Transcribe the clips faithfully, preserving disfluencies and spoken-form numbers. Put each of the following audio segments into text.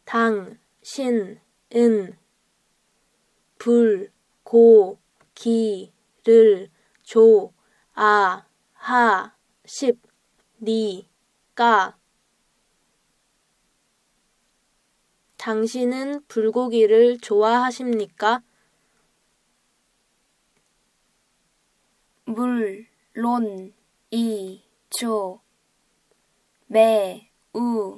당신은 불고기를 좋아하십니까? 당신은 불고기를 좋아하십니까? 물론이죠. 매우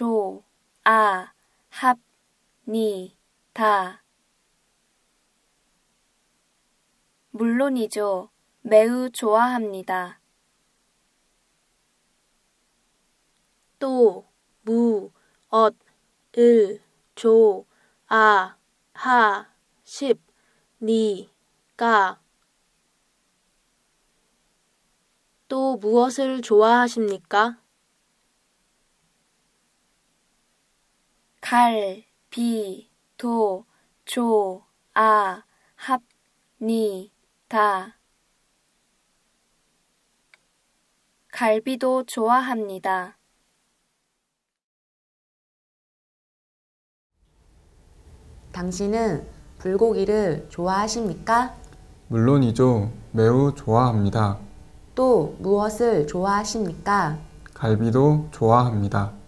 좋아합니다. 물론이죠. 매우 좋아합니다. 또 무엇을 좋아하십니까? 또 무엇을 좋아하십니까? 갈비도 좋아합니다. 갈비도 좋아합니다. 당신은 불고기를 좋아하십니까? 물론이죠. 매우 좋아합니다. 또 무엇을 좋아하십니까? 갈비도 좋아합니다.